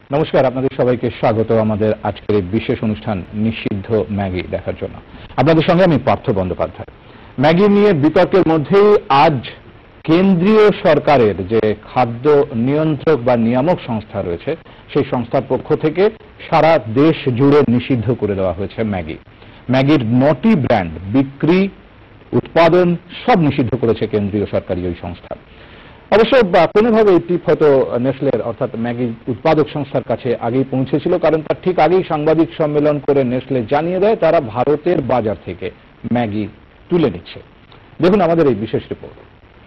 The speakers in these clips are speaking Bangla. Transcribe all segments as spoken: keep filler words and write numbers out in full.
নমস্কার, আপনাদের সবাইকে স্বাগত আমাদের আজকের এই বিশেষ অনুষ্ঠান নিষিদ্ধ ম্যাগি দেখার জন্য। আপনাদের সঙ্গে আমি পার্থ বন্দ্যোপাধ্যায়। ম্যাগি নিয়ে বিতর্কের মধ্যেই আজ কেন্দ্রীয় সরকারের যে খাদ্য নিয়ন্ত্রক বা নিয়ামক সংস্থা রয়েছে সেই সংস্থার পক্ষ থেকে সারা দেশ জুড়ে নিষিদ্ধ করে দেওয়া হয়েছে ম্যাগি। ম্যাগির নটি ব্র্যান্ড বিক্রি, উৎপাদন সব নিষিদ্ধ করেছে কেন্দ্রীয় সরকারি ওই সংস্থা। অবশ্য কোনোভাবে এই টিপ হয়তো নেসলের অর্থাৎ ম্যাগি উৎপাদক সংস্থার কাছে আগেই পৌঁছেছিল, কারণ তার ঠিক আগেই সাংবাদিক সম্মেলন করে নেসলে জানিয়ে দেয় তারা ভারতের বাজার থেকে ম্যাগি তুলে নিচ্ছে। দেখুন আমাদের এই বিশেষ রিপোর্ট।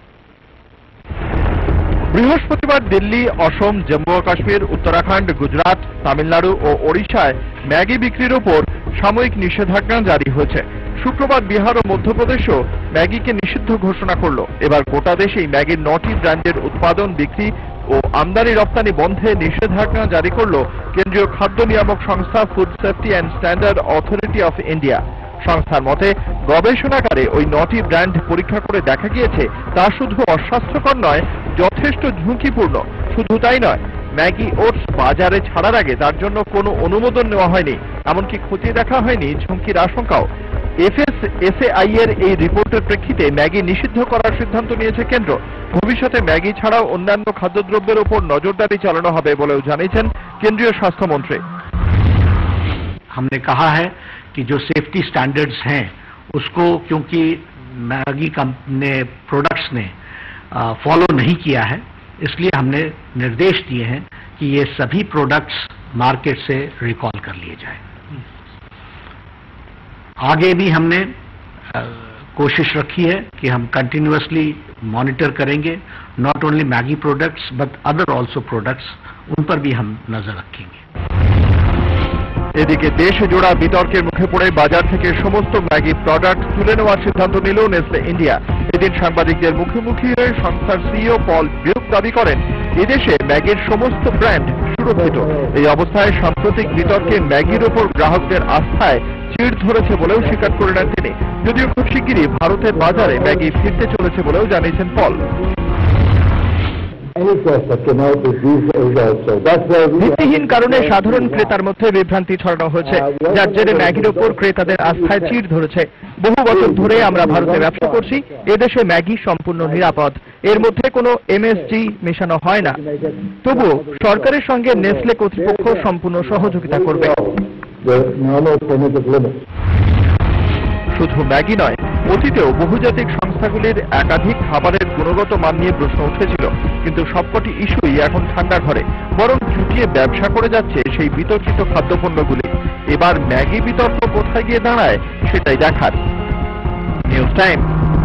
বৃহস্পতিবার দিল্লি, অসম, জম্মু ও কাশ্মীর, উত্তরাখণ্ড, গুজরাট, তামিলনাড়ু ও ওড়িশায় ম্যাগি বিক্রির উপর সাময়িক নিষেধাজ্ঞা জারি হয়েছে। শুক্রবার বিহার ও মধ্যপ্রদেশও ম্যাগিকে নিষিদ্ধ ঘোষণা করল। এবার গোটা দেশেই ম্যাগির নটি ব্র্যান্ডের উৎপাদন, বিক্রি ও আমদানি রপ্তানি বন্ধে নিষেধাজ্ঞা জারি করল কেন্দ্রীয় খাদ্য নিয়ামক সংস্থা food safety and standard authority of India. সংস্থার মতে গবেষণাগারে ওই নটি ব্র্যান্ড পরীক্ষা করে দেখা গিয়েছে তা শুধু অস্বাস্থ্যকর নয়, যথেষ্ট ঝুঁকিপূর্ণ। শুধু তাই নয়, ম্যাগি ওটস বাজারে ছাড়ার আগে তার জন্য কোনো অনুমোদন নেওয়া হয়নি, এমনকি খতিয়ে দেখা হয়নি ঝুঁকির আশঙ্কাও। এফএসএসএআই এর এই রিপোর্টের প্রেক্ষিতে ম্যাগি নিষিদ্ধ করার সিদ্ধান্ত নিয়েছে কেন্দ্র। ভবিষ্যতে ম্যাগি ছাড়াও অন্যান্য খাদ্যদ্রব্যের উপর নজরদারি চালানো হবে বলেও জানিয়েছেন কেন্দ্রীয় স্বাস্থ্যমন্ত্রী। हमने कहा है कि जो सेफ्टी स्टैंडर्ड्स हैं उसको, क्योंकि मैगी ने प्रोडक्ट्स ने फॉलो नहीं किया है, इसलिए हमने निर्देश दिए हैं कि ये सभी प्रोडक्ट्स मार्केट से रिकॉल कर लिए जाए। आगे भी हमने आ, कोशिश रखी है कि हम कंटिन्यूअसली मॉनिटर करेंगे, not only Maggi products but other also products, उन पर भी हम नजर रखेंगे। এদিকে দেশ জোড়া বিতর্কের মুখে পড়ে বাজার থেকে সমস্ত ম্যাগি প্রোডাক্ট তুলে নেওয়ার সিদ্ধান্ত নিল নেসলে ইন্ডিয়া। এদিন সাংবাদিকদের মুখোমুখি হয়ে সংস্থার সিইও পল ব্রুক দাবি করেন এদেশে ম্যাগির সমস্ত ব্র্যান্ড সুরক্ষিত। এই অবস্থায় সাম্প্রতিক বিতর্কে ম্যাগির ওপর গ্রাহকদের আস্থায় চিড় ধরেছে বলেও স্বীকার করলেন তিনি। যদিও খুব শিগগিরই ভারতের বাজারে ম্যাগি ফিরতে চলেছে বলেও জানিয়েছেন পল। ভিত্তিহীন কারণে সাধারণ ক্রেতার মধ্যে বিভ্রান্তি ছড়ানো হয়েছে, যার জেরে ম্যাগির ওপর ক্রেতাদের আস্থায় চিড় ধরেছে। বহু বছর ধরে আমরা ভারতে ব্যবসা করছি, এদেশে ম্যাগি সম্পূর্ণ নিরাপদ, এর মধ্যে কোনো এমএসজি মেশানো হয় না। তবুও সরকারের সঙ্গে নেসলে কর্তৃপক্ষ সম্পূর্ণ সহযোগিতা করবে। শুধু ম্যাগি নয়, অতীতেও বহুজাতিক সংস্থাগুলির একাধিক খাবারের গুণগত মান নিয়ে প্রশ্ন উঠেছিল, কিন্তু সবকটি ইস্যুই এখন ঠান্ডা ঘরে, বরং চুটিয়ে ব্যবসা করে যাচ্ছে সেই বিতর্কিত খাদ্যপণ্যগুলি। এবার ম্যাগি বিতর্ক কোথায় গিয়ে দাঁড়ায় সেটাই দেখার। News time.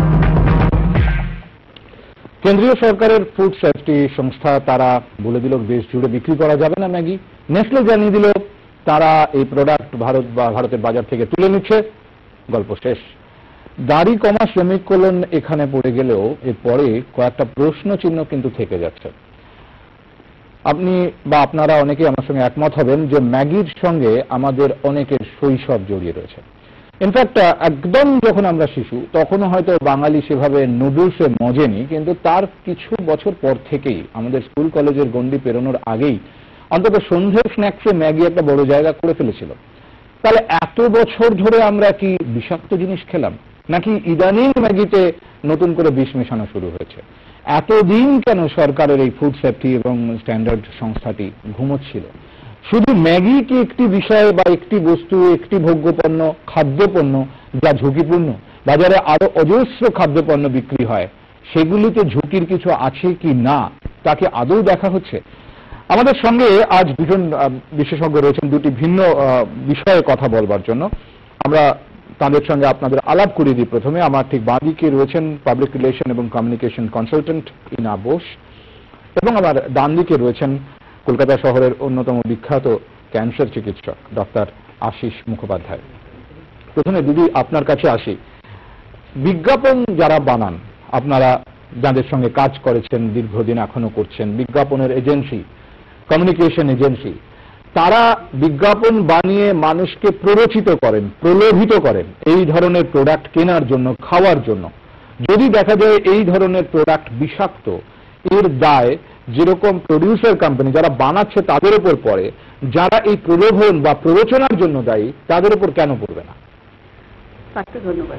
কেন্দ্রীয় সরকারের ফুড সেফটি সংস্থা তারা বলে দিল দেশ জুড়ে বিক্রি করা যাবে না ম্যাগি। নেসলে জানিয়ে দিল তারা এই প্রোডাক্ট ভারত বা ভারতের বাজার থেকে তুলে নিচ্ছে। গল্প শেষ। দাড়ি কমা শ্রমিক কল্যাণ এখানে পড়ে গেলেও এরপরে কয়েকটা প্রশ্ন চিহ্ন কিন্তু থেকে যাচ্ছে। আপনি বা আপনারা অনেকেই আমার সঙ্গে একমত হবেন যে ম্যাগির সঙ্গে আমাদের অনেকের শৈশব জড়িয়ে রয়েছে। ইনফ্যাক্ট একদম যখন আমরা শিশু তখনও হয়তো বাঙালি সেভাবে নুডলসে মজেনি, কিন্তু তার কিছু বছর পর থেকেই আমাদের স্কুল কলেজের গণ্ডি পেরোনোর আগেই অন্তত সন্ধ্যের স্ন্যাক্সে ম্যাগি একটা বড় জায়গা করে ফেলেছিল। তাহলে এত বছর ধরে আমরা কি বিষাক্ত জিনিস খেলাম, নাকি ইদানিং ম্যাগিতে নতুন করে বিষ মেশানো শুরু হয়েছে? এতদিন কেন সরকারের এই ফুড সেফটি এবং স্ট্যান্ডার্ড সংস্থাটি ঘুমোচ্ছিল? শুধু ম্যাগি কি একটি বিষয় বা একটি বস্তু, একটি ভোগ্যপণ্য, খাদ্যপণ্য যা ঝুঁকিপূর্ণ? বাজারে আরো অজস্র খাদ্যপণ্য বিক্রি হয়, সেগুলিতে ঝুঁকির কিছু আছে কি না তাকে আদৌ দেখা হচ্ছে? আমাদের সঙ্গে আজ দুজন বিশেষজ্ঞ রয়েছেন দুটি ভিন্ন বিষয়ে কথা বলবার জন্য। আমরা তাদের সঙ্গে আপনাদের আলাপ করিয়ে দিই। প্রথমে আমার ঠিক বাঁদিকে রয়েছেন পাবলিক রিলেশন এবং কমিউনিকেশন কনসালটেন্ট ইনা বোস, এবং আমার ডান দিকে রয়েছেন কলকাতা শহরের অন্যতম বিখ্যাত ক্যান্সার চিকিৎসক ডক্টর আশিস মুখোপাধ্যায়। প্রথমে দিদি আপনার কাছে আসি। বিজ্ঞাপন যারা বানান, আপনারা যাদের সঙ্গে কাজ করেছেন দীর্ঘদিন এখনো করছেন, বিজ্ঞাপনের এজেন্সি, কমিউনিকেশন এজেন্সি, তারা বিজ্ঞাপন বানিয়ে মানুষকে প্ররোচিত করেন, প্রলোভিত করেন এই ধরনের প্রোডাক্ট কেনার জন্য, খাওয়ার জন্য। যদি দেখা যায় এই ধরনের প্রোডাক্ট বিষাক্ত, এর দায় যেরকম প্রডিউসার কোম্পানি যারা বানাচ্ছে তাদের উপর পড়ে, যারা এই প্রলোভন বা প্ররোচনার জন্য দায়ী তাদের উপর কেন পড়বে না? পাত্র, ধন্যবাদ।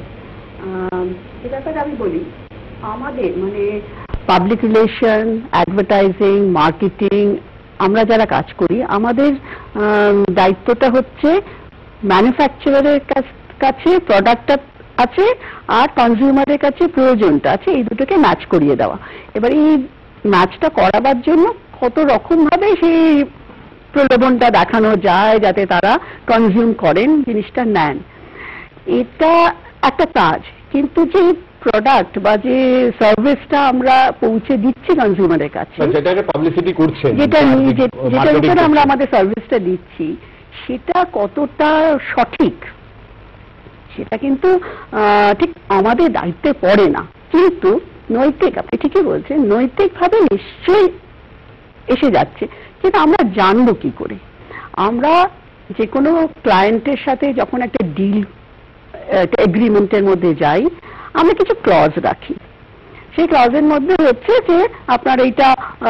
এ ব্যাপারে আমি বলি, আমাদের মানে পাবলিক রিলেশন, অ্যাডভার্টাইজিং, মার্কেটিং, আমরা যারা কাজ করি, আমাদের দায়িত্বটা হচ্ছে ম্যানুফ্যাকচারারের কাছে প্রোডাক্টটা আছে আর কনজিউমারের কাছে প্রয়োজনটা আছে, এই দুটোকে ম্যাচ করিয়ে দেওয়া। এবার এই ম্যাচটা করাবার জন্য কত রকম ভাবে সেই প্রলোভনটা দেখানো যায় যাতে তারা কনজিউম করেন, জিনিসটা নেন, এটা একটা কাজ। কিন্তু যে প্রোডাক্ট বা যে সার্ভিসটা আমরা পৌঁছে দিচ্ছি কনজিউমারের কাছে, যেটাকে পাবলিসিটি করছে, যেটা যেটার উপরে আমরা আমাদের সার্ভিসটা দিচ্ছি, সেটা কতটা সঠিক সেটা কিন্তু ঠিক আমাদের দায়িত্বে পড়ে না। কিন্তু নৈতিক, আপনি ঠিকই বলছেন, নৈতিকভাবে নিশ্চয়ই এসে যাচ্ছে। কিন্তু আমরা জানবো কি করে? আমরা যে কোনো ক্লায়েন্টের সাথে যখন একটা ডিল, একটা এগ্রিমেন্টের মধ্যে যাই, আমরা কিছু ক্লজ রাখি। সেই ক্লজের মধ্যে হচ্ছে যে আপনার এইটা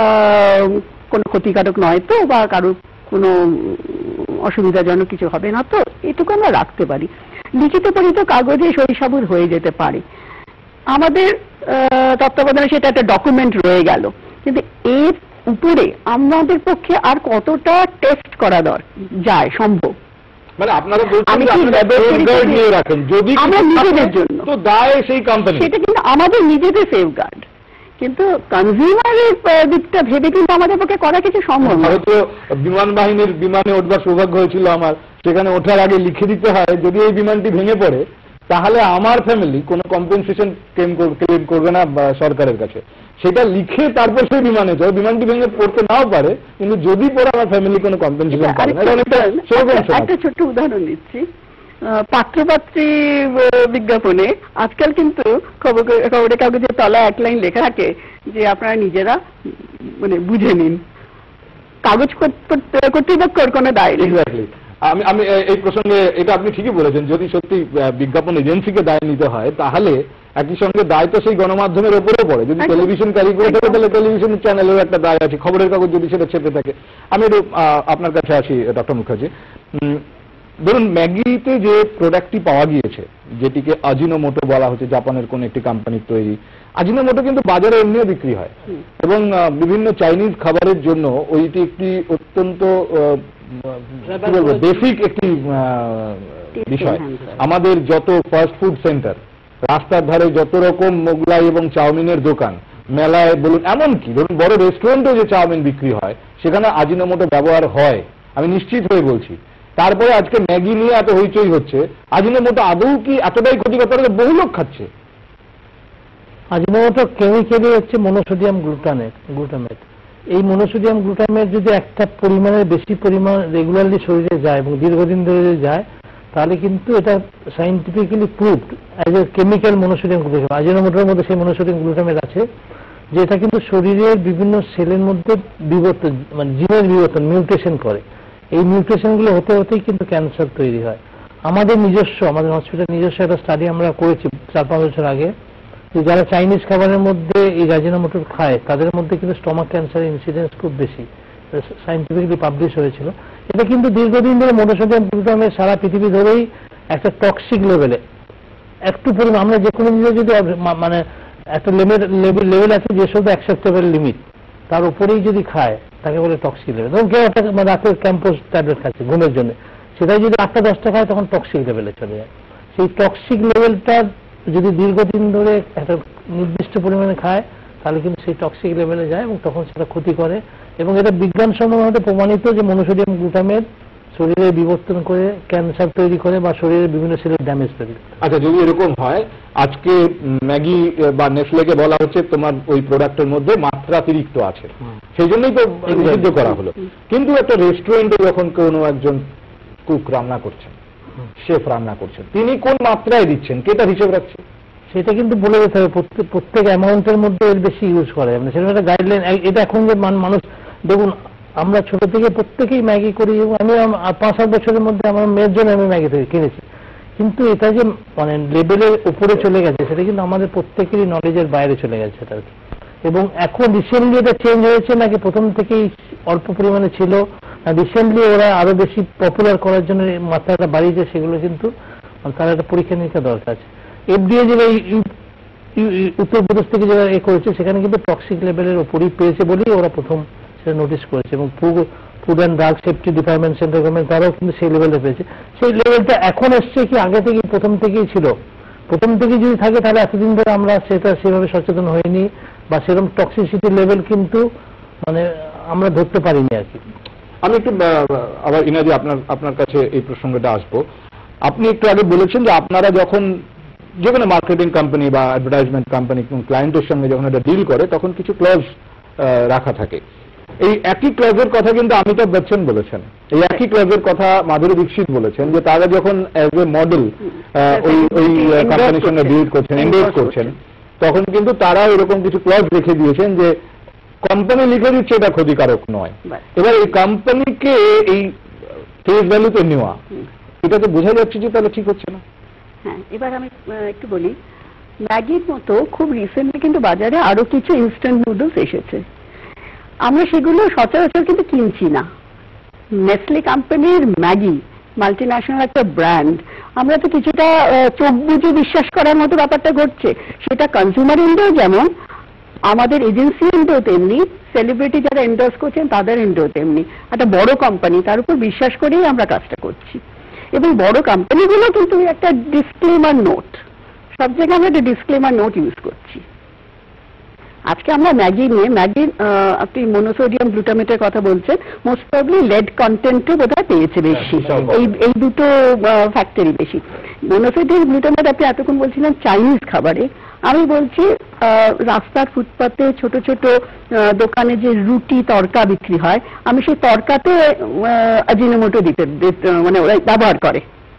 কোনো ক্ষতিকারক নয় তো, বা কারোর কোনো অসুবিধাজনক কিছু হবে না তো, এটুকু আমরা রাখতে পারি। লিখিত পরিচিত কাগজে সই-সাবুত হয়ে যেতে পারে, আমাদের তত্ত্বাবধানে সেটা একটা ডকুমেন্ট রয়ে গেল। কিন্তু এর উপরে আমাদের পক্ষে আর কতটা টেস্ট করা দরকার যায় সম্ভব? মানে আপনারা বলছেন নিয়ে রাখেন যদি আমরা নিজেদের জন্য, তো দায় সেই কোম্পানি, সেটা কিন্তু আমাদের নিজেদের সেফগার্ড। কিন্তু কনজিউমারের দিকটা ভেবে কিন্তু আমাদের পক্ষে করা কিছু সম্ভব না। ভারতীয় বিমান বাহিনীর বিমানে ওঠবার সৌভাগ্য হয়েছিল আমার, সেখানে ওঠার আগে লিখে দিতে হয় যদি এই বিমানটি ভেঙে পড়ে তাহলে আমার ফ্যামিলি কোনো কম্পেনসেশন ক্লেম করবে না সরকারের কাছে। সেটা লিখে তারপর সেই বিমানে যায়, বিমানটি ভেঙে পড়তে নাও পারে, কিন্তু যদি পড়ে আমার ফ্যামিলি কোনো কম্পেনসেশন পাবে না। একটা ছোট্ট উদাহরণ দিচ্ছি, পাত্রপাত্রী বিজ্ঞাপনে আজকাল কিন্তু খবরের কাগজের তলায় এক লাইন লেখা থাকে যে আপনারা নিজেরা মানে বুঝে নিন, কাগজ কর্তৃপক্ষের কোনো দায় নেই। আমি আমি এই প্রসঙ্গে এটা আপনি ঠিকই বলেছেন, যদি সত্যি বিজ্ঞাপন এজেন্সিকে দায় নিতে হয় তাহলে একই সঙ্গে দায় তো সেই গণমাধ্যমের ওপরেও পড়ে। যদি টেলিভিশন ক্যারি করে থাকে তাহলে টেলিভিশন চ্যানেলের একটা দায় আছে, খবরের কাগজ যদি সেটা ছেপে থাকে। আমি একটু আপনার কাছে আসি ডক্টর মুখার্জি, ধরুন ম্যাগিতে যে প্রোডাক্টটি পাওয়া গিয়েছে যেটিকে আজিনোমোটো বলা হচ্ছে, জাপানের কোন একটি কোম্পানির তৈরি। আজিনোমোটো কিন্তু বাজারে এমনিও বিক্রি হয় এবং বিভিন্ন চাইনিজ খাবারের জন্য ওইটি একটি অত্যন্ত কি বলবো বেসিক একটি বিষয়। আমাদের যত ফাস্ট ফুড সেন্টার, রাস্তার ধারে যত রকম মোগলাই এবং চাউমিনের দোকান, মেলায় বলুন, এমনকি ধরুন বড় রেস্টুরেন্টেও যে চাউমিন বিক্রি হয় সেখানে আজিনোমোটো ব্যবহার হয়, আমি নিশ্চিত হয়ে বলছি। তারপরে আজকে ম্যাগি নিয়ে এত হইচই হচ্ছে, আজিনোমোটো আদৌ কি এতটাই ক্ষতিকর? বহু লোক খাচ্ছে। আজিনোমোটো কেমিক্যালি হচ্ছে মনোসোডিয়াম গ্লুটামেট গ্লুটামেট এই মনোসোডিয়াম গ্লুটামেট যদি একটা পরিমাণের বেশি পরিমাণ রেগুলারলি শরীরে যায় এবং দীর্ঘদিন ধরে যায়, তাহলে কিন্তু এটা scientifically proved as a chemical monosodium glutamate. আজিনোমোটোর মধ্যে সেই মনোসোডিয়াম গ্লুটামেট আছে, যেটা কিন্তু শরীরের বিভিন্ন সেলের মধ্যে বিবর্তন, মানে জিনের বিবর্তন, মিউটেশন করে। এই মিউটেশনগুলো হতে হতেই কিন্তু ক্যান্সার তৈরি হয়। আমাদের নিজস্ব, আমাদের হসপিটাল নিজস্ব একটা স্টাডি আমরা করেছি চার পাঁচ বছর আগে, যে যারা চাইনিজ খাবারের মধ্যে এই আজিনোমোটো খায় তাদের মধ্যে কিন্তু স্টমাক ক্যান্সারের ইনসিডেন্স খুব বেশি, সাইন্টিফিকলি পাবলিশ হয়েছিল। এটা কিন্তু দীর্ঘদিন ধরে মনোসোডিয়াম গ্লুটামেট সারা পৃথিবী ধরেই একটা টক্সিক লেভেলে, একটু পরিমাণ আমরা যে কোনো জিনিস যদি মানে একটা লিমিট লেভেল আছে যে শুধু অ্যাকসেপ্টেবল লিমিট, তার উপরেই যদি খায় তাকে বলে টক্সিক লেভেল। ধরুন কেউ একটা রাতে ক্যাম্পোজ ট্যাবলেট খাচ্ছে ঘুমের জন্য, সেটাই যদি আটটা দশটা খায় তখন টক্সিক লেভেলে চলে যায়। সেই টক্সিক লেভেলটা যদি দীর্ঘদিন ধরে একটা নির্দিষ্ট পরিমাণে খায় তাহলে কিন্তু সেই টক্সিক লেভেলে যায় এবং তখন সেটা ক্ষতি করে। এবং এটা বিজ্ঞানসম্মতভাবে প্রমাণিত যে মনোসোডিয়াম গ্লুটামেট শরীরে বিবর্তন করে ক্যান্সার তৈরি করে বা শরীরের বিভিন্ন সেলের ড্যামেজ তৈরি করে। আচ্ছা, যদি এরকম হয়, আজকে ম্যাগি বা নেসলেকে বলা হচ্ছে তোমার ওই প্রোডাক্টের মধ্যে মাত্রাতিরিক্ত আছে, সেই জন্যই তো নিষিদ্ধ করা হলো। কিন্তু একটা রেস্টুরেন্টে যখন কোনো একজন কুক রান্না করছেন, শেফ রান্না করছেন, তিনি কোন মাত্রায় দিচ্ছেন, কেটার হিসেব রাখছে, সেটা কিন্তু বলে যেতে হবে। প্রত্যেক অ্যামাউন্টের মধ্যে এর বেশি ইউজ করে, মানে সেরকম একটা গাইডলাইন। এটা এখন যে মানুষ দেখুন, আমরা ছোট থেকে প্রত্যেকেই ম্যাগি করি, আমি পাঁচ সাত বছরের মধ্যে আমার মেয়ের জন্য আমি ম্যাগি থেকে কিনেছি, কিন্তু এটা যে মানে লেভেলের উপরে চলে গেছে সেটা কিন্তু আমাদের প্রত্যেকেরই নলেজের বাইরে চলে গেছে সেটা। এবং এখন রিসেন্টলি এটা চেঞ্জ হয়েছে নাকি প্রথম থেকেই অল্প পরিমাণে ছিল, রিসেন্টলি ওরা আরো বেশি পপুলার করার জন্য মাত্রাটা বাড়িয়েছে, সেগুলো কিন্তু তার একটা পরীক্ষা নিরীক্ষা দরকার আছে। এফডিএ যেটা উত্তরপ্রদেশ থেকে যেটা এ করেছে সেখানে কিন্তু টক্সিক লেভেলের ওপরই পেয়েছে বলেই ওরা প্রথম সেটা নোটিশ করেছে, এবং food and drug safety department, central government তারাও কিন্তু সেই লেভেলে পেয়েছে। সেই লেভেলটা এখন এসছে কি আগে থেকে প্রথম থেকেই ছিল? প্রথম থেকে যদি থাকে তাহলে এতদিন ধরে আমরা সেটা সেভাবে সচেতন হইনি, বা সেরকম টক্সিসিটি লেভেল কিন্তু মানে আমরা ধরতে পারিনি আর কি। আমি একটু আবার ইনাদি আপনার আপনার কাছে এই প্রসঙ্গটা আসবো। আপনি একটু আগে বলেছেন যে আপনারা যখন যে কোনো মার্কেটিং কোম্পানি বা অ্যাডভার্টাইজমেন্ট কোম্পানি ক্লায়েন্টের সঙ্গে যখন এটা ডিল করে তখন কিছু ক্লজ রাখা থাকে। এই একই ক্লজের কথা কিন্তু অমিতাভ বচ্চন বলেছেন, এই একই ক্লজের কথা মাধুরী দীক্ষিত বলেছেন, যে তারা যখন অ্যাজ এ মডেল ওই ওই কোম্পানির সঙ্গে ডিল করছেন, এন্ডোর্স করছেন, তখন কিন্তু তারা এরকম কিছু ক্লজ রেখে দিয়েছেন যে কোম্পানি লিখে দিচ্ছে এটা ক্ষতিকারক নয়। এবার এই কোম্পানিকে এই ফেস ভ্যালুতে নেওয়া, এটা তো বোঝা যাচ্ছে যে তাহলে ঠিক হচ্ছে না। হ্যাঁ, এবার আমি একটু বলি, ম্যাগির মতো খুব রিসেন্টলি কিন্তু বাজারে আরো কিছু ইনস্ট্যান্ট নুডলস এসেছে, আমরা সেগুলো সচরাচর কিন্তু কিনছি না। নেসলে কোম্পানির ম্যাগি মাল্টি ন্যাশনাল একটা ব্র্যান্ড, আমরা তো কিছুটা চোখ বুঝে বিশ্বাস করার মতো ব্যাপারটা ঘটছে, সেটা কনজিউমার এন্ডেও যেমন, আমাদের এজেন্সি এন্ডেও তেমনি, সেলিব্রিটি যারা এন্ডোর্স করছেন তাদের এন্ডেও তেমনি। একটা বড় কোম্পানি, তার উপর বিশ্বাস করেই আমরা কাজটা করছি। এবং বড় কোম্পানিগুলো কিন্তু একটা ডিসক্লেমার নোট, সব জায়গায় আমরা একটা ডিসক্লেমার নোট ইউজ করছি। আজকে আমরা ম্যাগি নিয়ে, ম্যাগির আপনি মনোসোডিয়াম গ্লুটামেটের কথা বলছেন, মোস্ট প্রবলি লেড কন্টেন্টও বোধহয় পেয়েছে বেশি, এই এই দুটো ফ্যাক্টরি বেশি। মনোসোডিয়াম গ্লুটামেট আপনি এতক্ষণ বলছিলেন চাইনিজ খাবারে, আমি বলছি রাস্তার ফুটপাতে ছোট ছোট দোকানে যে রুটি তরকা বিক্রি হয়, আমি সেই তরকাতে আজিনোমোটো দিতে মানে ওরা ব্যবহার করে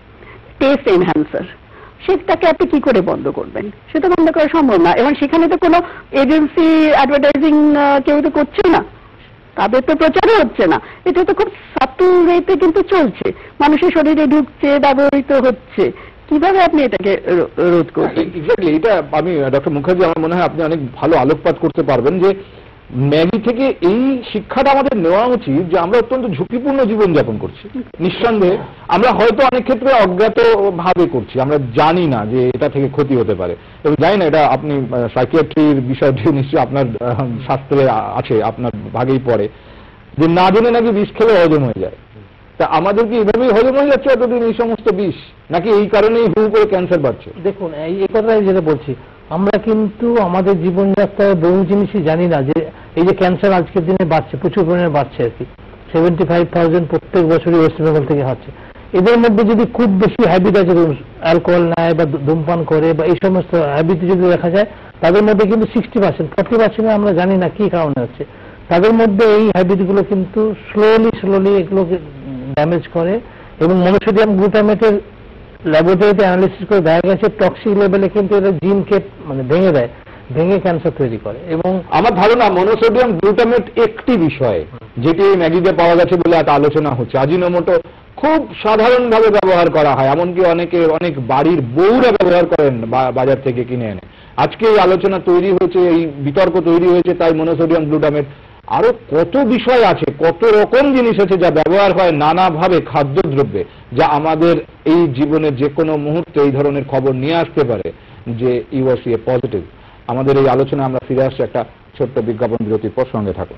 টেস্ট এনহ্যান্সার, সেটাকে আপনি কি করে বন্ধ করবেন? সেটা বন্ধ করা সম্ভব না। এবং সেখানে তো কোনো এজেন্সি অ্যাডভার্টাইজিং কেউ তো করছে না, তাদের তো প্রচারও হচ্ছে না, এটা তো খুব সাটল ওয়েতে কিন্তু চলছে, মানুষের শরীরে ঢুকছে, ব্যবহৃত হচ্ছে, কিভাবে আপনি এটাকে রোধ করবেন? এক্স্যাক্টলি, এটা আমি ডক্টর মুখার্জি আমার মনে হয় আপনি অনেক ভালো আলোকপাত করতে পারবেন যে ম্যাগি থেকে এই শিক্ষাটা আমাদের নেওয়া উচিত যে আমরা অত্যন্ত ঝুঁকিপূর্ণ জীবনযাপন করছি। নিঃসন্দেহে আমরা হয়তো অনেক ক্ষেত্রে অজ্ঞাত ভাবে করছি, আমরা জানি না যে এটা থেকে ক্ষতি হতে পারে। এবং জানি না, এটা আপনি সাইকিয়াট্রির বিষয়টি নিশ্চয়ই আপনার শাস্ত্রে আছে, আপনার ভাগেই পড়ে, যে না জেনে নাকি বিষ খেলে হজম হয়ে যায়। তা আমাদের কি এভাবেই হজম হয়ে যাচ্ছে এতদিন এই সমস্ত বিষ, নাকি এই কারণেই হু করে ক্যান্সার বাড়ছে? দেখুন, এই কথাই যেটা বলছি, আমরা কিন্তু আমাদের জীবনযাত্রায় বহু জিনিসই জানি না, যে এই যে ক্যান্সার আজকের দিনে বাড়ছে, প্রচুর পরিমাণে বাড়ছে আর কি, সেভেন্টি ফাইভ থাউজেন্ড প্রত্যেক বছরই ওয়েস্ট বেঙ্গল থেকে হচ্ছে। এদের মধ্যে যদি খুব বেশি হ্যাবিট আছে, অ্যালকোহল নেয় বা ধূমপান করে বা এই সমস্ত হ্যাবিট যদি দেখা যায়, তাদের মধ্যে কিন্তু সিক্সটি পার্সেন্ট ফর্টি পার্সেন্ট আমরা জানি না কি কারণে হচ্ছে। তাদের মধ্যে এই হ্যাবিটগুলো কিন্তু স্লোলি স্লোলি এগুলোকে ড্যামেজ করে, এবং মনোসোডিয়াম গ্লুটামেটের ল্যাবরেটরিতে অ্যানালিসিস করে দেখা গেছে টক্সিক লেভেলে কিন্তু এটা জিনকে মানে ভেঙে দেয়, ভেঙে ক্যান্সার তৈরি করে। এবং আমার ধারণা মনোসোডিয়াম গ্লুটামেট একটি বিষয় যেটি ম্যাগিতে পাওয়া গেছে বলে এত আলোচনা হচ্ছে। আজিনোমোটো খুব সাধারণভাবে ব্যবহার করা হয়, এমনকি অনেকে অনেক বাড়ির বউরা ব্যবহার করেন বাজার থেকে কিনে এনে। আজকে এই আলোচনা তৈরি হয়েছে, এই বিতর্ক তৈরি হয়েছে তাই মনোসোডিয়াম গ্লুটামেট। আরো কত বিষয় আছে, কত রকম জিনিস আছে যা ব্যবহার হয় নানাভাবে খাদ্যদ্রব্যে, যা আমাদের এই জীবনের যে কোনো মুহূর্তে এই ধরনের খবর নিয়ে আসতে পারে যে you are see a positive. আমাদের এই আলোচনা আমরা ফিরে আসছি একটা ছোট্ট বিজ্ঞাপন বিরতির পর, সঙ্গে থাকুন।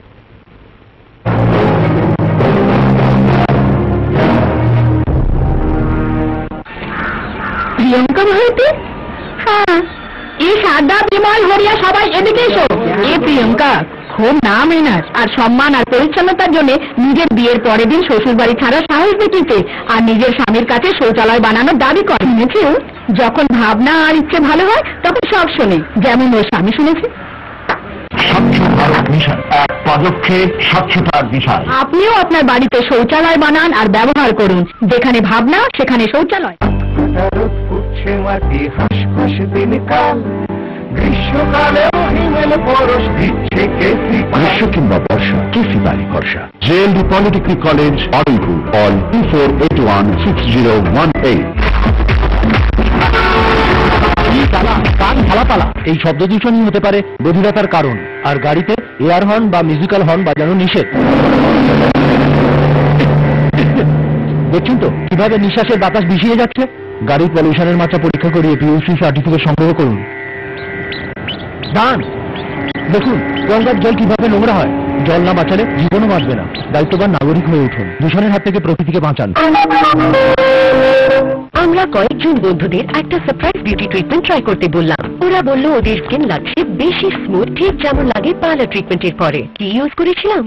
প্রিয়ঙ্কা ভারতী? হ্যাঁ, এই সাদা বিমল হরিয়া সবাই এদিকে এসো। এ প্রিয়ঙ্কা খুব নাম এনার, আর সম্মান আর পরিচ্ছন্নতার জন্য নিজের বিয়ের পরের দিন শ্বশুর বাড়ি ছাড়া সাহস দেখিয়েছে, আর নিজের স্বামীর কাছে শৌচালয় বানানোর দাবি করে। শুনেছেও, যখন ভাবনা আর ইচ্ছে ভালো হয় তখন সব শোনে, যেমন ওর স্বামী শুনেছে। স্বচ্ছ ভারত মিশন এক পদক্ষেপ স্বচ্ছতার বিষয়। আপনিও আপনার বাড়িতে শৌচালয় বানান আর ব্যবহার করুন, যেখানে ভাবনা সেখানে শৌচালয়। গ্রীষ্মকালেও হিমেল পরশ দিচ্ছে কেসি, গ্রীষ্ম কিংবা বর্ষা, কেসি বাড়ি বর্ষা। JLD polytechnic college, Aranpur, all two four eight one six zero one eight. কান ফালাপালা এই শব্দ দূষণই হতে পারে বধিরতার কারণ, আর গাড়িতে এয়ার হর্ন বা মিউজিক্যাল হর্ন বাজানো নিষেধ। দেখছেন তো কিভাবে নিঃশ্বাসের বাতাস বিষিয়ে যাচ্ছে? গাড়ির পলিউশনের মাত্রা পরীক্ষা করিয়ে পিইউসি সার্টিফিকেট সংগ্রহ করুন। দান দেখুন গঙ্গার জল কিভাবে নোংরা হয়। জল না বাঁচালে জীবনও বাঁচবে না। দায়িত্ববান নাগরিক হয়ে উঠুন, দূষণের হাত থেকে প্রকৃতিকে বাঁচান। আমরা কয়েকজন বন্ধুদের একটা সারপ্রাইজ বিউটি ট্রিটমেন্ট ট্রাই করতে বললাম। ওরা বললো ওদের স্কিন লাগছে বেশি স্মুথ, ঠিক যেমন লাগে পার্লার ট্রিটমেন্টের পরে। কি ইউজ করেছিলাম?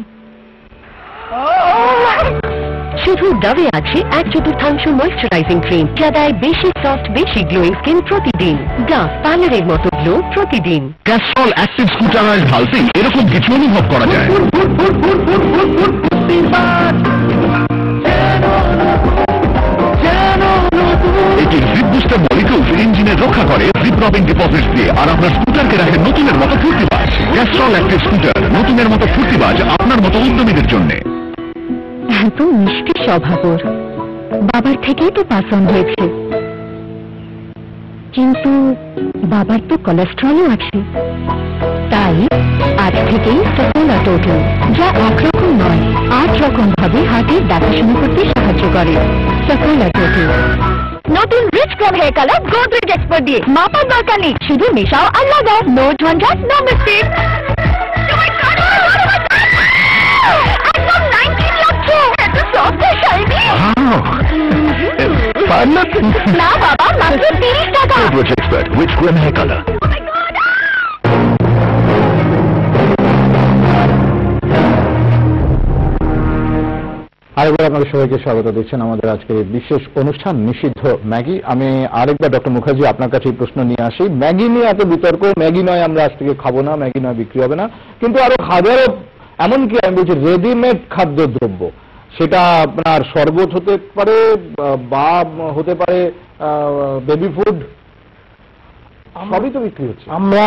শুধু ডাবে আছে এক চতুর্থাংশ ময়েশ্চারাইজিং ক্রিম, যা দেয় বেশি সফট, বেশি গ্লোয়িং স্কিন প্রতিদিন। ডাভ পার্লারের মতো গ্লো প্রতিদিন। ক্যাস্ট্রল অ্যাক্টিভ স্কুটার অয়েল ঢালতে এরকম কিছু অনুভব করা যায়। এটি জিপ বুস্টার মলিকিউলস ইঞ্জিনের রক্ষা করে জিপ রবিং ডিপোজিটস দিয়ে, আর আপনার স্কুটারকে রাখে নতুনের মতো ফুর্তিবাজ। ক্যাস্ট্রল অ্যাক্টিভ স্কুটার, নতুনের মতো ফুর্তিবাজ, আপনার মতো উদ্যমীদের জন্য। এত মিষ্টি স্বভাবর, বাবার থেকেই তো পছন্দ হয়েছে। কিন্তু বাবার তো কোলেস্ট্রলও আছে, তাই আজ থেকেই সফোলা টোটাল, যা একরকম নয় আট রকম ভাবে হার্টের দেখাশোনা করতে সাহায্য করে। সফোলা টোটাল নতুন rich creme hair colour Godrej expert দিয়ে। মাপার দরকার নেই, শুধু মেশাও আর লাগাও। নো ঝঞ্ঝাট, নো মিস্টেক। না বাবা, মাত্র তিরিশ টাকা। Goodrich Expert, which cream hair color? আরেকবার আপনাদের সবাইকে স্বাগত দিচ্ছেন আমাদের আজকের এই বিশেষ অনুষ্ঠান নিষিদ্ধ ম্যাগি। আমি আরেকবার ডক্টর মুখার্জি আপনার কাছে এই প্রশ্ন নিয়ে আসি। ম্যাগি নিয়ে এত বিতর্ক, ম্যাগি নয় আমরা আজ থেকে খাবো না, ম্যাগি নয় বিক্রি হবে না, কিন্তু আরো হাজারো, এমনকি আমি বলছি রেডিমেড খাদ্যদ্রব্য, সেটা আপনার শরবত হতে পারে বা হতে পারে বেবি ফুড, সবই তো বিক্রি হচ্ছে। আমরা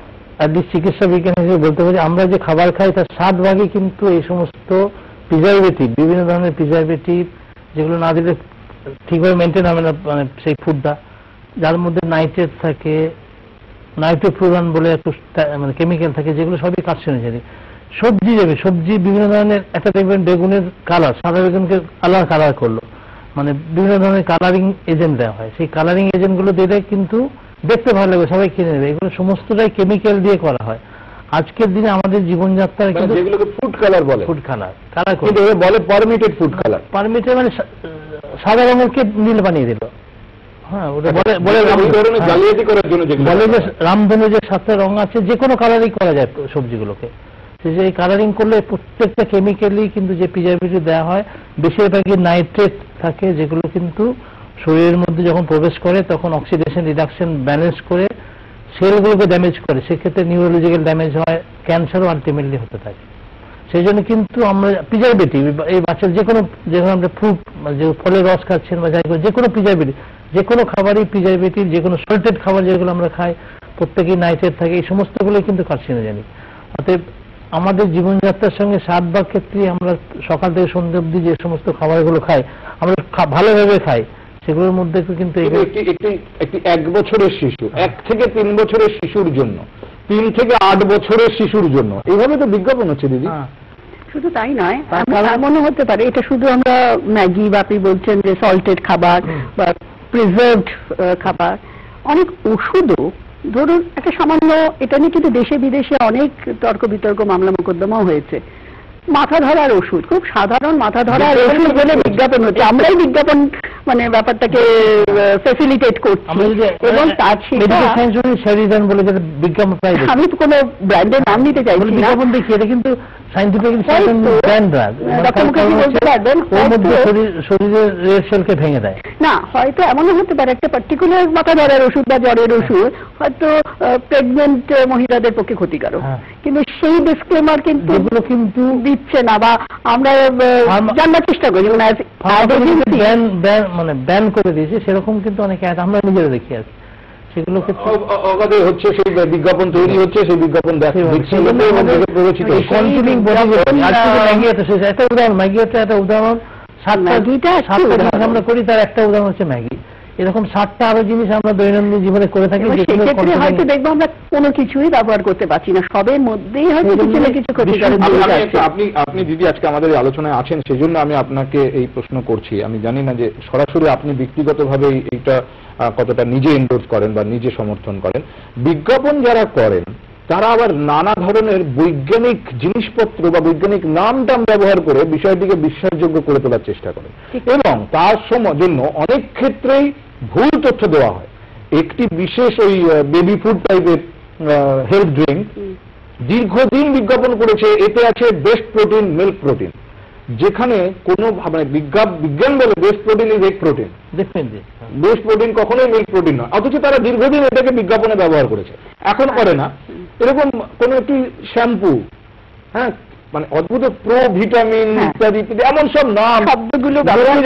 চিকিৎসা বিজ্ঞান হিসেবে বলতে পারি আমরা যে খাবার খাই তার সাত ভাগই কিন্তু এই সমস্ত প্রিজারভেটিভ, বিভিন্ন ধরনের প্রিজারভেটিভ, যেগুলো না দিলে ঠিকভাবে মেনটেন হবে না মানে সেই ফুডটা, যার মধ্যে নাইট্রেট থাকে, নাইট্রোফ্লুরান বলে একটু মানে কেমিক্যাল থাকে, যেগুলো সবই কার্সিনোজেনিক। সবজি দেবে, সবজি বিভিন্ন ধরনের, একটা দেখবেন বেগুনের কালার, সাদা বেগুনকে কালার কালার করলো, মানে বিভিন্ন ধরনের কালারিং এজেন্ট দেওয়া হয়। সেই কালারিং এজেন্টগুলো দিলে কিন্তু দেখতে ভালো লাগবে, সবাই কিনে নেবে। এগুলো সমস্তটাই কেমিক্যাল দিয়ে করা হয়। আজকের দিনে আমাদের জীবনযাত্রার কিন্তু যেগুলোকে ফুড কালার বলে, ফুড কালার কালার কিন্তু বলে পারমিটেড ফুড কালার। পারমিটেড মানে সাদা রঙেরকে নীল বানিয়ে দিল। হ্যাঁ, ওটা বলে বলে জালিয়াতি করার জন্য বলে যে রামধনু যে সাতটা রং আছে, যে কোনো কালারই করা যায় সবজিগুলোকে। যে এই কালারিং করলে প্রত্যেকটা কেমিক্যালি কিন্তু যে প্রিজারভেটিভ দেওয়া হয় বেশিরভাগই নাইট্রেট থাকে, যেগুলো কিন্তু শরীরের মধ্যে যখন প্রবেশ করে তখন অক্সিডেশন রিডাকশন ব্যালেন্স করে সেলগুলোকে ড্যামেজ করে, সেক্ষেত্রে নিউরোলজিক্যাল ড্যামেজ হয়, ক্যান্সারও আলটিমেটলি হতে থাকে। সেই জন্য কিন্তু আমরা প্রিজারভেটিভ এই বাচ্চার যে কোনো যে কোনো আমরা ফ্রুট, যে ফলের রস খাচ্ছেন বা যাই যে কোনো প্রিজারভেটিভ, যে কোনো খাবারই প্রিজারভেটিভ, যে কোনো সল্টেড খাবার যেগুলো আমরা খাই প্রত্যেকেই নাইট্রেট থাকে, এই সমস্তগুলোই কিন্তু কার্সিনোজেনিক। অতএব আমাদের জীবনযাত্রার সঙ্গে সাত ভাগ ক্ষেত্রে আমরা সকাল থেকে সন্ধ্যা অবধি যে সমস্ত খাবারগুলো খাই আমরা ভালোভাবে খাই, সেগুলোর মধ্যে কিন্তু একটি এক বছরের শিশু, এক থেকে তিন বছরের শিশুর জন্য, তিন থেকে আট বছরের শিশুর জন্য এইভাবে তো বিজ্ঞাপন হচ্ছে দিদি। শুধু তাই নয়, আমার মনে হতে পারে এটা শুধু আমরা ম্যাগি বা আপনি বলছেন যে সল্টেড খাবার বা প্রিজার্ভড খাবার, অনেক ওষুধও ধরুন একটা সামান্য, এটা নিয়ে কিন্তু দেশে বিদেশে অনেক তর্ক বিতর্ক, মামলা মোকদ্দমাও হয়েছে। মাথা ধরার ওষুধ, খুব সাধারণ মাথা ধরার ওষুধ বলে বিজ্ঞাপন হচ্ছে, আমরাই বিজ্ঞাপন মানে ব্যাপারটাকে ফ্যাসিলিটেট করছি। এবং তার বিজ্ঞাপন আমি তো কোনো ব্র্যান্ডের নাম নিতে চাইছি না, বিজ্ঞাপন দেখি এটা কিন্তু শরীরের সেলকে ভেঙে দেয় না। হয়তো এমনও হতে পারে একটা পার্টিকুলার মাথা ধরার ওষুধ বা জ্বরের ওষুধ হয়তো প্রেগনেন্ট মহিলাদের পক্ষে ক্ষতিকারক, কিন্তু সেই ডিসক্লেমার কিন্তু এগুলো কিন্তু দিচ্ছে না বা আমরা জানবার চেষ্টা করি, মানে ব্যান করে দিয়েছে সেরকম কিন্তু অনেকে আমরা নিজেরা দেখি আর সেগুলো অগাধে হচ্ছে, সেই বিজ্ঞাপন তৈরি হচ্ছে, সেই বিজ্ঞাপন একটা উদাহরণ, ম্যাগি হচ্ছে একটা উদাহরণ, সাতটা দুইটা সাতটা আমরা করি, তার একটা উদাহরণ হচ্ছে ম্যাগি। এরকম ষাটটা আরো জিনিস আমরা দৈনন্দিন জীবনে করে থাকি, সেক্ষেত্রে হয়তো দেখবো আমরা কোনো কিছুই ব্যবহার করতে পারছি না, সবের মধ্যেই হয়তো কিছু না কিছু ক্ষতিকারক জিনিস আছে। আপনি আপনি দিদি আজকে আমাদের এই আলোচনায় আছেন, সেই জন্য আমি আপনাকে এই প্রশ্ন করছি। আমি জানি না যে সরাসরি আপনি ব্যক্তিগতভাবে এইটা কতটা নিজে এন্ডোর্স করেন বা নিজে সমর্থন করেন। বিজ্ঞাপন যারা করেন তারা আবার নানা ধরনের বৈজ্ঞানিক জিনিসপত্র বা বৈজ্ঞানিক নাম টাম ব্যবহার করে বিষয়টিকে বিশ্বাসযোগ্য করে তোলার চেষ্টা করেন, এবং তার সময় জন্য অনেক ক্ষেত্রেই ভুল তথ্য দেওয়া হয়। একটি বিশেষ ওই বেবি ফুড টাইপের হেলথ ড্রিঙ্ক দীর্ঘদিন বিজ্ঞাপন করেছে এতে আছে বেস্ট প্রোটিন মিল্ক প্রোটিন, যেখানে কোনো মানে বিজ্ঞান বলে best protein is egg protein, best protein কখনোই মিল্ক প্রোটিন নয়, অথচ তারা দীর্ঘদিন এটাকে বিজ্ঞাপনে ব্যবহার করেছে, এখন করে না। এরকম কোন একটি শ্যাম্পু, হ্যাঁ মানে অদ্ভুত প্রো ভিটামিন ইত্যাদি এমন সব নাম শব্দগুলো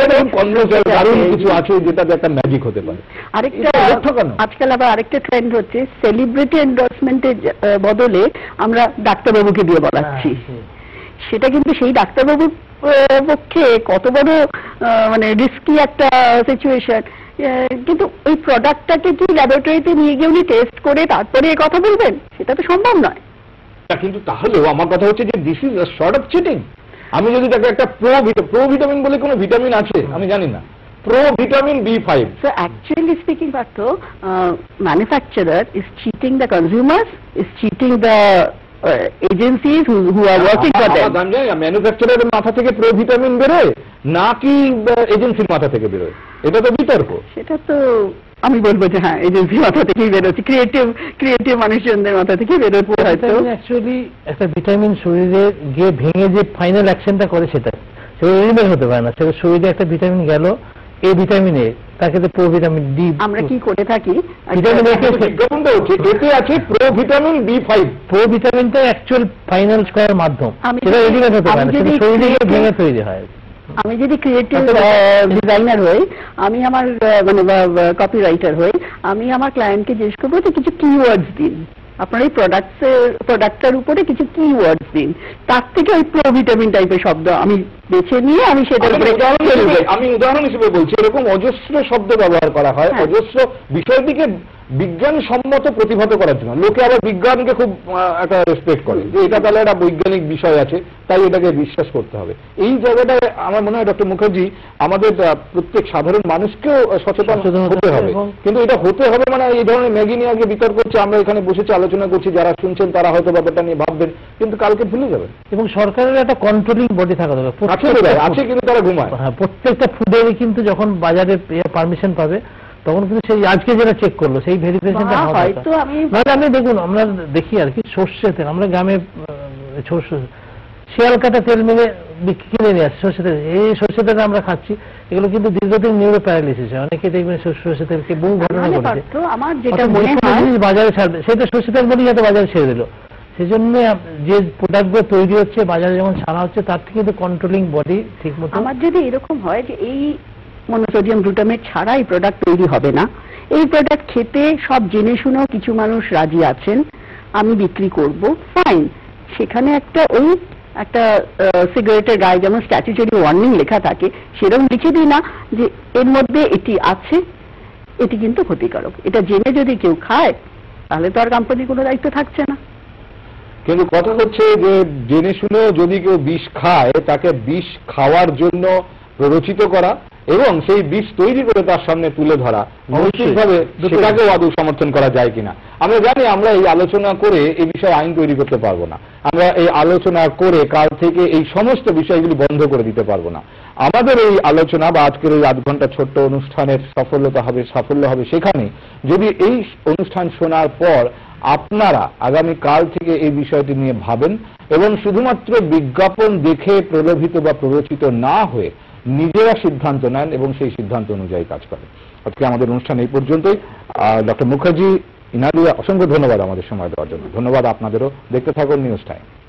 দারুণ কিছু আছে যেটাতে একটা ম্যাজিক হতে পারে। আরেকটা আজকাল আবার আরেকটা ট্রেন্ড হচ্ছে সেলিব্রিটি এন্ডোর্সমেন্টের বদলে আমরা ডাক্তারবাবুকে দিয়ে বলাচ্ছি, সেটা কিন্তু সেই ডাক্তারবাবুর পক্ষে কত বড় মানে রিস্কি একটা সিচুয়েশন। কিন্তু ওই প্রোডাক্টটাকে কি ল্যাবরেটরিতে নিয়ে গিয়ে উনি টেস্ট করে তারপরে কথা বলবেন, সেটা তো সম্ভব নয়। কিন্তু তাহলেও আমার কথা হচ্ছে যে this is a sort of cheating. আমি যদি তাকে একটা প্রো প্রো ভিটামিন বলে কোনো ভিটামিন আছে আমি জানি না, pro vitamin B five. So actually speaking, Partho, uh, manufacturer is cheating the consumers, is cheating the uh, agencies who, who are working for them. ম্যানুফ্যাকচারারের মাথা থেকে প্রো ভিটামিন বেরোয় নাকি এজেন্সির মাথা থেকে বেরোয়, এটা তো বিতর্ক। সেটা তো আমি বলবো যে হ্যাঁ এজেন্সির মাথা থেকেই বেরোচ্ছে, ক্রিয়েটিভ ক্রিয়েটিভ মানুষজনদের মাথা থেকে বেরোচ্ছে হয়তো। অ্যাকচুয়ালি একটা ভিটামিন শরীরে গিয়ে ভেঙে যে ফাইনাল অ্যাকশনটা করে সেটা সেটা রিমেল হতে পারে না, সেটা শরীরে একটা ভিটামিন গেল এই ভিটামিন এ, তাকে তো প্রো ভিটামিন ডি। আমরা কি করে থাকি ভিটামিন এ বিজ্ঞাপনটা হচ্ছে এতে আছে pro vitamin B five, pro ভিটামিনটা অ্যাকচুয়াল ফাইনাল স্কয়ার মাধ্যম, সেটা রিমেল হতে পারে না, সেটা শরীরে গিয়ে ভেঙে তৈরি হয়। আমি যদি ক্রিয়েটিভ ডিজাইনার হই, আমি আমার মানে কপি রাইটার হই, আমি আমার ক্লায়েন্টকে জিজ্ঞেস করবো যে কিছু কিওয়ার্ডস দিন, আপনার এই প্রোডাক্টসের প্রোডাক্টটার উপরে কিছু কিওয়ার্ডস দিন, তার থেকে ওই প্রো ভিটামিন টাইপের শব্দ আমি বেছে নিয়ে আমি সেটার উপরে। আমি উদাহরণ হিসেবে বলছি, এরকম অজস্র শব্দ ব্যবহার করা হয় অজস্র বিষয়টিকে বিজ্ঞানসম্মত প্রতিভাত করার জন্য। লোকে আবার বিজ্ঞানকে খুব একটা রেসপেক্ট করে যে এটা তাহলে একটা বৈজ্ঞানিক বিষয় আছে তাই এটাকে বিশ্বাস করতে হবে। এই জায়গাটায় আমার মনে হয় ডক্টর মুখার্জি আমাদের প্রত্যেক সাধারণ মানুষকেও সচেতন হতে হবে, কিন্তু এটা হতে হবে মানে এই ধরনের ম্যাগি নিয়ে আগে বিতর্ক করছে, আমরা এখানে বসেছি আলোচনা করছি, যারা শুনছেন তারা হয়তো ব্যাপারটা নিয়ে ভাববেন কিন্তু কালকে ভুলে যাবেন। এবং সরকারের একটা কন্ট্রোলিং বডি থাকা দরকার আছে, কিন্তু তারা ঘুমায়। হ্যাঁ, প্রত্যেকটা ফুডেরই কিন্তু যখন বাজারে পারমিশন পাবে তখন কিন্তু সেই আজকে যেটা চেক করলো সেই ভেরিফিকেশনটা হয়তো আমি আমি দেখুন আমরা দেখি আর কি সর্ষে তেল, আমরা গ্রামে সর্ষে শিয়াল কাটা তেল মেরে কিনে নিয়ে আসছি সর্ষে তেল, এই সর্ষে তেল আমরা খাচ্ছি, এগুলো কিন্তু দীর্ঘদিন নিউরো প্যারালিসিস হয়, অনেকে দেখবেন সর্ষে তেলকে বহু ঘটনা ঘটেছে। আমার যেটা মনে হয় বাজারে ছাড়বে সেটা সর্ষে তেল বলেই হয়তো বাজারে ছেড়ে দিল, সেই জন্য যে প্রোডাক্টগুলো তৈরি হচ্ছে বাজারে যেমন ছাড়া হচ্ছে তার থেকে কিন্তু কন্ট্রোলিং বডি ঠিক মতো। আমার যদি এরকম হয় যে এই মনোসোডিয়াম গ্লুটামেট ছাড়া এই প্রোডাক্ট তৈরি হবে না, এই প্রোডাক্ট খেতে সব জেনে শুনেও কিছু মানুষ রাজি আছেন, আমি বিক্রি করব, ফাইন, সেখানে একটা ওই একটা সিগারেটের গায়ে যেমন স্ট্যাচুটরি ওয়ার্নিং লেখা থাকে সেরকম লিখে দিই না যে এর মধ্যে এটি আছে, এটি কিন্তু ক্ষতিকারক, এটা জেনে যদি কেউ খায় তাহলে তো আর কোম্পানির কোনো দায়িত্ব থাকছে না। কিন্তু কথা হচ্ছে যে জেনে শুনেও যদি কেউ বিষ খায় তাকে বিষ খাওয়ার জন্য প্ররোচিত করা এবং সেই বিষ তৈরি করে তার সামনে তুলে ধরা, নিশ্চিতভাবে সেটাকেও আদৌ সমর্থন করা যায় কিনা। আমরা জানি আমরা এই আলোচনা করে এই বিষয়ে আইন তৈরি করতে পারবো না, আমরা এই আলোচনা করে কাল থেকে এই সমস্ত বিষয়গুলি বন্ধ করে দিতে পারবো না। আমাদের এই আলোচনা বা আজকের এই আধ ঘন্টা ছোট্ট অনুষ্ঠানের সফলতা হবে সাফল্য হবে সেখানে যদি এই অনুষ্ঠান শোনার পর আপনারা আগামী কাল থেকে এই বিষয়টি নিয়ে ভাবেন এবং শুধুমাত্র বিজ্ঞাপন দেখে প্রলোভিত বা প্ররোচিত না হয়ে নিজেরা সিদ্ধান্ত নেন এবং সেই সিদ্ধান্ত অনুযায়ী কাজ করেন। আজকে আমাদের অনুষ্ঠান এই পর্যন্তই। ডক্টর মুখার্জি, ইনাদিয়া, অসংখ্য ধন্যবাদ আমাদের সময় দেওয়ার জন্য। ধন্যবাদ আপনাদেরও। দেখতে থাকুন নিউজ টাইম।